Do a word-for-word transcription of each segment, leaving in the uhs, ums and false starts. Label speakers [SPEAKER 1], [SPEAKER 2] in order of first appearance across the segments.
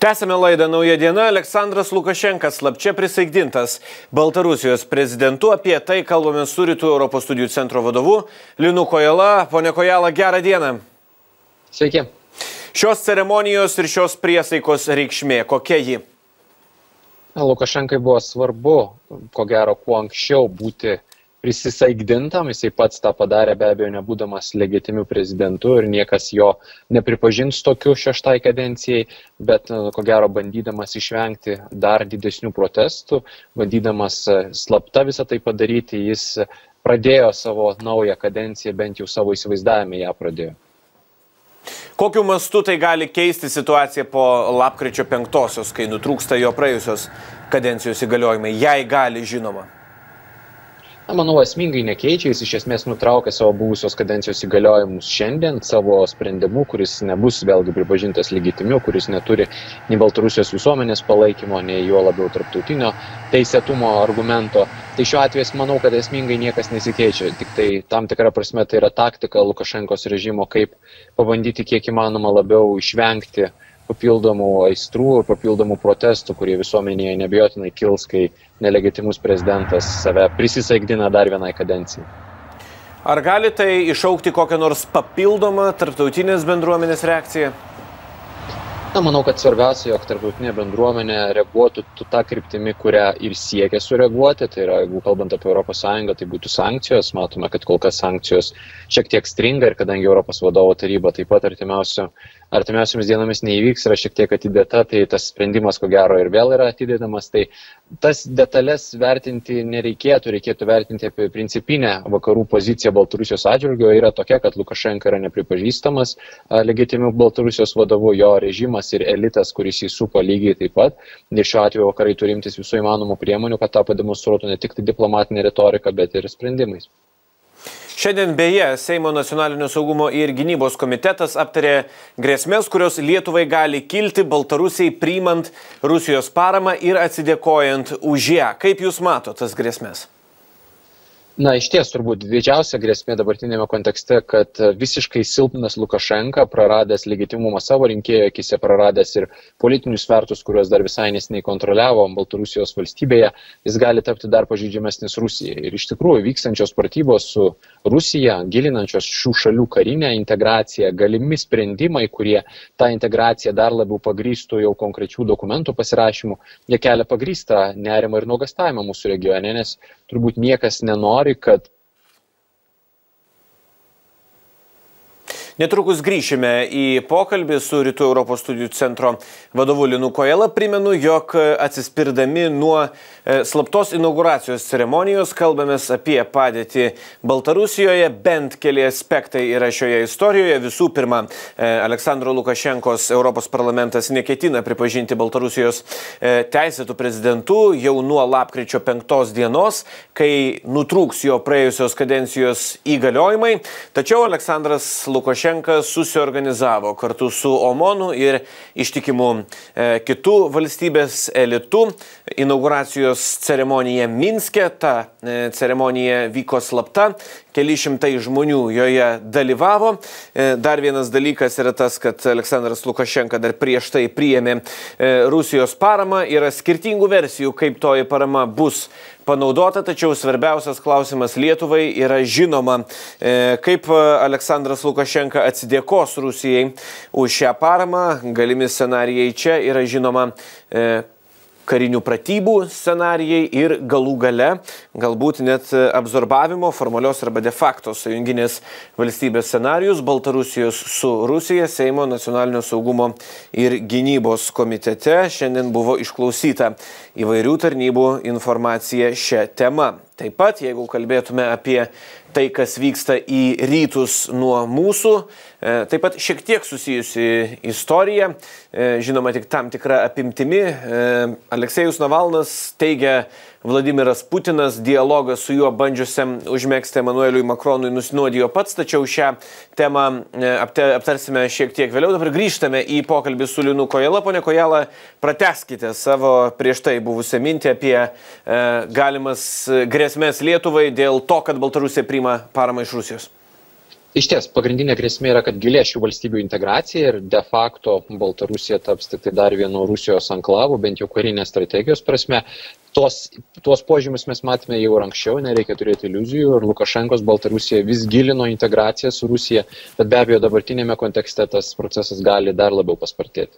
[SPEAKER 1] Tęsime laidą Nauja diena. Aleksandras Lukašenkas slapčia prisaikdintas Baltarusijos prezidentu. Apie tai kalbame su Rytų Europos studijų centro vadovu Linu Kojala. Pone Kojala, gerą dieną.
[SPEAKER 2] Sveiki.
[SPEAKER 1] Šios ceremonijos ir šios priesaikos reikšmė, kokia ji?
[SPEAKER 2] Lukašenkai buvo svarbu, ko gero, kuo anksčiau būti prisisaikdintam. Jisai pats tą padarė, be abejo, nebūdamas legitimiu prezidentu ir niekas jo nepripažins tokiu šeštai kadencijai, bet, ko gero, bandydamas išvengti dar didesnių protestų, bandydamas slapta visą tai padaryti, jis pradėjo savo naują kadenciją, bent jau savo įsivaizdavime ją pradėjo.
[SPEAKER 1] Kokiu mastu tai gali keisti situaciją po lapkričio penktosios, kai nutrūksta jo praėjusios kadencijos įgaliojimai? Jei gali, žinoma.
[SPEAKER 2] Na, manau, esmingai nekeičia, jis iš esmės nutraukė savo buvusios kadencijos įgaliojimus šiandien savo sprendimu, kuris nebus vėlgi pripažintas legitimiu, kuris neturi nei Baltarusijos visuomenės palaikymo, nei juo labiau tarptautinio teisėtumo argumento. Tai šiuo atveju manau, kad esmingai niekas nesikeičia, tik tai tam tikra prasme tai yra taktika Lukašenkos režimo, kaip pabandyti kiek įmanoma labiau išvengti papildomų aistrų ir papildomų protestų, kurie visuomenėje neabejotinai kils, kai nelegitimus prezidentas save prisisaikdina dar vienai kadencijai.
[SPEAKER 1] Ar gali tai iššaukti kokią nors papildomą tarptautinės bendruomenės reakciją?
[SPEAKER 2] Na, manau, kad svarbiausia, jog tarptautinė bendruomenė reaguotų tą kryptimį, kurią ir siekia sureaguoti. Tai yra, jeigu kalbant apie Europos Sąjungą, tai būtų sankcijos. Matome, kad kol kas sankcijos šiek tiek stringa ir kadangi Europos vadovo taryba taip pat artimiausio artimiausiomis dienomis neįvyks, yra šiek tiek atidėta, tai tas sprendimas, ko gero, ir vėl yra atidėdamas. Tai tas detalės vertinti nereikėtų, reikėtų vertinti apie principinę vakarų poziciją Baltarusijos atžvilgiu. Yra tokia, kad Lukašenka yra nepripažįstamas legitimiu Baltarusijos vadovu, jo režimas ir elitas, kuris jį supa lygiai taip pat. Ir šiuo atveju vakarai turi imtis visų įmanomų priemonių, kad tą pademonstruotų ne tik tai diplomatinė retorika, bet ir sprendimais.
[SPEAKER 1] Šiandien beje Seimo nacionalinio saugumo ir gynybos komitetas aptarė grėsmės, kurios Lietuvai gali kilti Baltarusiai priimant Rusijos paramą ir atsidėkojant už ją. Kaip jūs matote tas grėsmės?
[SPEAKER 2] Na, iš ties turbūt didžiausia grėsmė dabartinėme kontekste, kad visiškai silpnas Lukašenka, praradęs legitimumą savo rinkėjų akise, praradęs ir politinius svertus, kuriuos dar visai nesiniai kontroliavo Baltarusijos valstybėje, jis gali tapti dar pažeidžiamesnis Rusijai. Ir iš tikrųjų vykstančios pratybos su Rusija, gilinančios šių šalių karinę integraciją, galimi sprendimai, kurie tą integraciją dar labiau pagrįstų jau konkrečių dokumentų pasirašymų, jie kelia pagrįstą nerimą ir nuogąstavimą mūsų regione, nes turbūt niekas nenori, kad
[SPEAKER 1] Netrukus grįšime į pokalbį su Rytų Europos studijų centro vadovu Linu Kojala. Primenu, jog atsispirdami nuo slaptos inauguracijos ceremonijos kalbamės apie padėtį Baltarusijoje. Bent keli aspektai yra šioje istorijoje. Visų pirma, Aleksandro Lukašenkos Europos parlamentas neketina pripažinti Baltarusijos teisėtų prezidentų jau nuo lapkričio penktos dienos, kai nutrūks jo praėjusios kadencijos įgaliojimai. Tačiau Aleksandras Lukašenkas susiorganizavo kartu su OMONu ir ištikimu e, kitų valstybės elitų inauguracijos ceremonija Minske. Ta e, ceremonija vyko slapta, keli šimtai žmonių joje dalyvavo. E, dar vienas dalykas yra tas, kad Aleksandras Lukašenka dar prieš tai priėmė e, Rusijos paramą. Yra skirtingų versijų, kaip toji parama bus panaudota, tačiau svarbiausias klausimas Lietuvai yra žinoma, e, kaip Aleksandras Lukašenka atsidėkos Rusijai už šią paramą. Galimi scenarijai čia yra žinoma e, karinių pratybų scenarijai ir galų gale galbūt net absorbavimo formalios arba de facto sąjunginės valstybės scenarijus Baltarusijos su Rusija. Seimo nacionalinio saugumo ir gynybos komitete šiandien buvo išklausyta įvairių tarnybų informacija šią temą. Taip pat, jeigu kalbėtume apie tai, kas vyksta į rytus nuo mūsų, taip pat šiek tiek susijusi istorija, žinoma tik tam tikra apimtimi. Aleksejus Navalnas teigia, Vladimiras Putinas dialogą su juo bandžiusiam užmegzti Emanueliui Makronui nusinuodijo pats, tačiau šią temą aptarsime šiek tiek vėliau. Dabar grįžtame į pokalbį su Linu Kojala. Pone Kojala, pratęskite savo prieš tai buvusią mintį apie e, galimas grėsmės Lietuvai dėl to, kad Baltarusija priima paramą iš Rusijos.
[SPEAKER 2] Iš ties, pagrindinė grėsmė yra, kad gilės šių valstybių integracija ir de facto Baltarusija taps tik tai dar vienu Rusijos anklavų, bent jau karinės strategijos prasme. Tos, tuos požymius mes matėme jau ir anksčiau, nereikia turėti iliuzijų, ir Lukašenkos Baltarusija vis gilino integraciją su Rusija, bet be abejo dabartinėme kontekste tas procesas gali dar labiau paspartėti.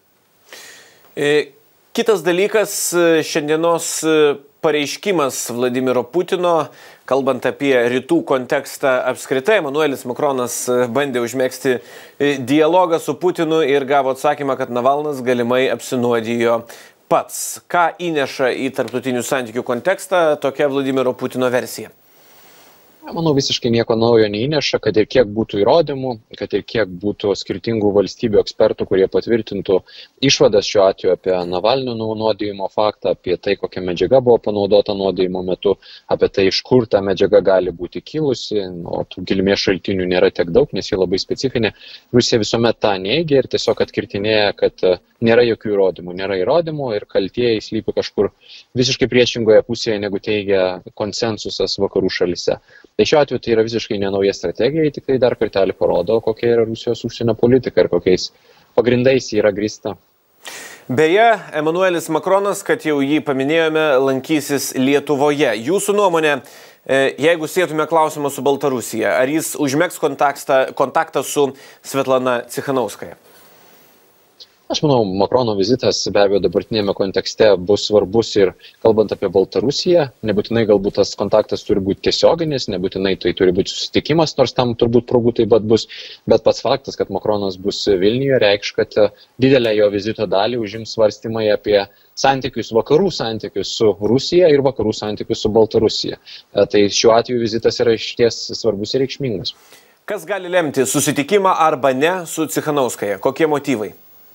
[SPEAKER 1] Kitas dalykas, šiandienos pareiškimas Vladimiro Putino, kalbant apie rytų kontekstą apskritai. Emanuelis Makronas bandė užmėgsti dialogą su Putinu ir gavo atsakymą, kad Navalnas galimai apsinuodijo pats. Ką įneša į tarptautinių santykių kontekstą tokia Vladimiro Putino versija?
[SPEAKER 2] Manau, visiškai nieko naujo neįneša, kad ir kiek būtų įrodymų, kad ir kiek būtų skirtingų valstybių ekspertų, kurie patvirtintų išvadas šiuo atveju apie Navalnio nuodijimo faktą, apie tai, kokia medžiaga buvo panaudota nuodijimo metu, apie tai, iš kur ta medžiaga gali būti kilusi, o tų kilmės šaltinių nėra tiek daug, nes jie labai specifinė. Rusija visuomet tą neigia ir tiesiog atkirtinėja, kad nėra jokių įrodymų, nėra įrodymų ir kaltieji slypi kažkur visiškai priešingoje pusėje, negu teigia konsensusas vakarų šalise. Tai šiuo atveju tai yra visiškai nenauja strategija, tik tai dar kartelį parodo, kokia yra Rusijos užsienio politika ir kokiais pagrindais yra grįsta.
[SPEAKER 1] Beje, Emanuelis Makronas, kad jau jį paminėjome, lankysis Lietuvoje. Jūsų nuomonė, jeigu sėtume klausimą su Baltarusija, ar jis užmegs kontaktą, kontaktą su Svetlana Cichanouskaja?
[SPEAKER 2] Aš manau, Makrono vizitas be abejo dabartinėme kontekste bus svarbus ir kalbant apie Baltarusiją, nebūtinai galbūt tas kontaktas turi būti tiesioginis, nebūtinai tai turi būti susitikimas, nors tam turbūt progų taip pat bus, bet pats faktas, kad Makronas bus Vilniuje, reikš, kad didelę jo vizito dalį užims svarstymai apie santykius, vakarų santykius su Rusija ir vakarų santykius su Baltarusija. Tai šiuo atveju vizitas yra išties svarbus ir reikšmingas.
[SPEAKER 1] Kas gali lemti susitikimą arba ne su Cichanouskaja? Kokie motyvai?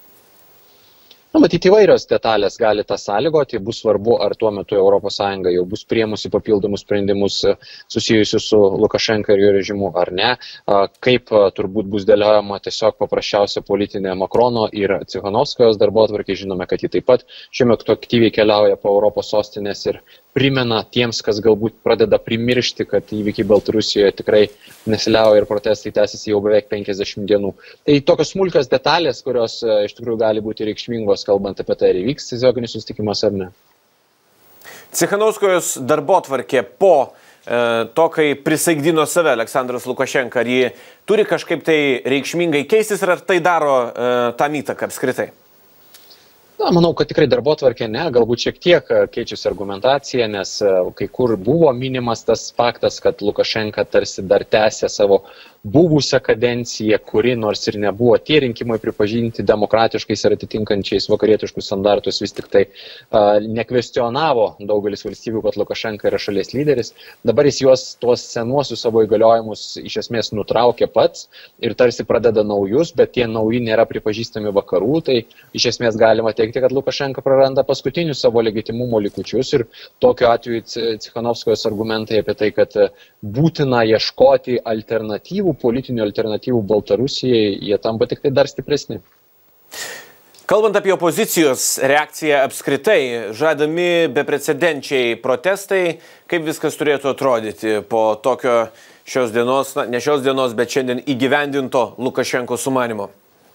[SPEAKER 2] Na, matyti įvairios detalės gali tą sąlygoti, bus svarbu, ar tuo metu Europos Sąjunga jau bus priėmusi papildomus sprendimus susijusius su Lukašenka ir jo režimu ar ne, kaip turbūt bus dėliojama tiesiog paprasčiausia politinė Makrono ir Cichanovskajos darbotvarkė. Žinome, kad ji taip pat šiuo metu aktyviai keliauja po Europos sostinės ir primena tiems, kas galbūt pradeda primiršti, kad įvykiai Baltarusijoje tikrai nesiliauja ir protestai tęsiasi jau beveik penkiasdešimt dienų. Tai tokios smulkios detalės, kurios iš tikrųjų gali būti reikšmingos, kalbant apie tai, ar įvyks tiesioginis susitikimas ar ne.
[SPEAKER 1] Cichanouskajos darbotvarkė po e, to, kai prisaikdino save Aleksandras Lukašenka, ar ji turi kažkaip tai reikšmingai keistis ir ar tai daro e, tam įtaką apskritai?
[SPEAKER 2] Na, manau, kad tikrai darbotvarkė ne, galbūt šiek tiek keičiasi argumentacija, nes kai kur buvo minimas tas faktas, kad Lukašenka tarsi dar tęsė savo buvusią kadenciją, kuri nors ir nebuvo tie rinkimai pripažinti demokratiškais ir atitinkančiais vakarietiškus standartus, vis tik tai uh, nekvestionavo daugelis valstybių, kad Lukašenka yra šalies lyderis. Dabar jis juos tuos senuosius savo įgaliojimus iš esmės nutraukė pats ir tarsi pradeda naujus, bet tie nauji nėra pripažįstami vakarų, tai iš esmės galima teikti, kad Lukašenka praranda paskutinius savo legitimumo likučius ir tokiu atveju Cichanovskajos argumentai apie tai, kad būtina ieškoti alternatyvų, politinių alternatyvų Baltarusijai, jie tampa tik tai dar stipresni.
[SPEAKER 1] Kalbant apie opozicijos reakciją apskritai, žadami beprecedenčiai protestai, kaip viskas turėtų atrodyti po tokio šios dienos, na, ne šios dienos, bet šiandien įgyvendinto Lukašenkos sumanimo?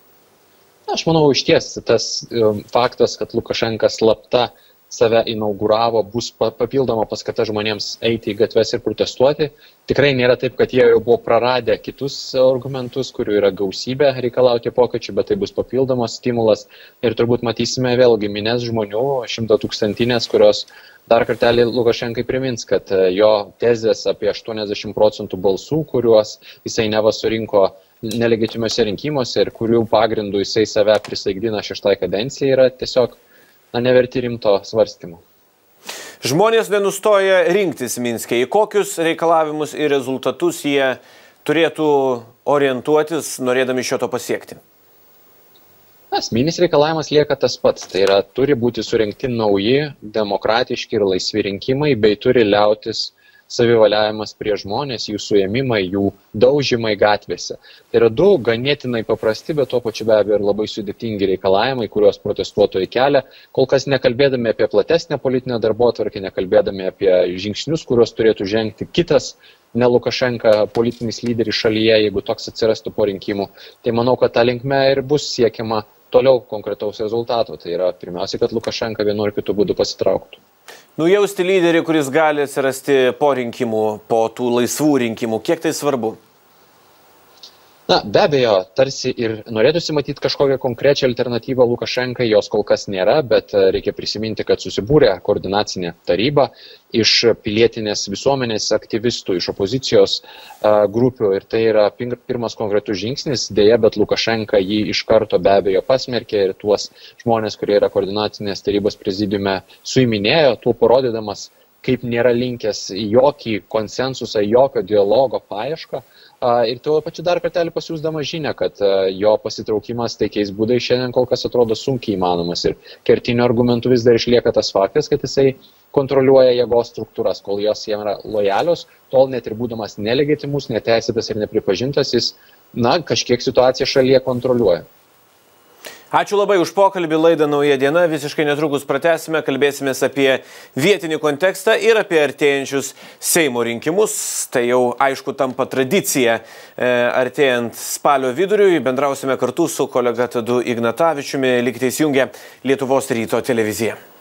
[SPEAKER 2] Aš manau, iš ties tas faktas, kad Lukašenka slapta save inauguravo, bus papildoma paskata žmonėms eiti į gatves ir protestuoti. Tikrai nėra taip, kad jie jau buvo praradę kitus argumentus, kurių yra gausybė reikalauti pokyčių, bet tai bus papildomas stimulas. Ir turbūt matysime vėlgi minės žmonių, šimto tūkstantinės, kurios dar kartelį Lukašenkai primins, kad jo tezės apie aštuoniasdešimt procentų balsų, kuriuos jisai neva surinko nelegitimiuose rinkimuose ir kurių pagrindų jisai save prisaikdina šeštai kadencijai, yra tiesiog na, neverti rimto svarstymo.
[SPEAKER 1] Žmonės nenustoja rinktis Minske. Į kokius reikalavimus ir rezultatus jie turėtų orientuotis, norėdami šio to pasiekti?
[SPEAKER 2] Esminis reikalavimas lieka tas pats. Tai yra, turi būti surinkti nauji, demokratiški ir laisvi rinkimai, bei turi liautis savivaliavimas prie žmonės, jų suėmimai, jų daužymai gatvėse. Tai yra du ganėtinai paprasti, bet tuo pačiu be abejo ir labai sudėtingi reikalavimai, kuriuos protestuotojai kelia, kol kas nekalbėdami apie platesnę politinę darbotvarkę, nekalbėdami apie žingsnius, kuriuos turėtų žengti kitas ne Lukašenka politinis lyderis šalyje, jeigu toks atsirastų po rinkimų. Tai manau, kad ta linkme ir bus siekiama toliau konkretaus rezultato. Tai yra pirmiausia, kad Lukašenka vienu ar kitu būdu pasitrauktų.
[SPEAKER 1] Nujausti lyderį, kuris gali atsirasti po rinkimų, po tų laisvų rinkimų, kiek tai svarbu?
[SPEAKER 2] Na, be abejo, tarsi ir norėtųsi matyti kažkokią konkrečią alternatyvą Lukašenkai, jos kol kas nėra, bet reikia prisiminti, kad susibūrė koordinacinė taryba iš pilietinės visuomenės aktyvistų, iš opozicijos a, grupių ir tai yra pirmas konkretus žingsnis, dėja, bet Lukašenka jį iš karto be abejo pasmerkė ir tuos žmonės, kurie yra koordinacinės tarybos prezidiume, suiminėjo, tuo parodydamas, kaip nėra linkęs į jokį konsensusą, jokio dialogo paiešką. Ir tuo pačiu dar kartelį pasiūsdama žinę, kad jo pasitraukimas taikiais būdais šiandien kol kas atrodo sunkiai įmanomas. Ir kertiniu argumentu vis dar išlieka tas faktas, kad jisai kontroliuoja jėgos struktūras, kol jos jam yra lojalios, tol net ir būdamas nelegitimus, neteisėtas ir nepripažintas, jis na, kažkiek situaciją šalyje kontroliuoja.
[SPEAKER 1] Ačiū labai už pokalbį, laida Nauja diena, visiškai netrukus pratęsime, kalbėsimės apie vietinį kontekstą ir apie artėjančius Seimo rinkimus. Tai jau aišku tampa tradicija artėjant spalio viduriui, bendrausime kartu su kolega Tadu Ignatavičiumi, likite įsijungę Lietuvos ryto televiziją.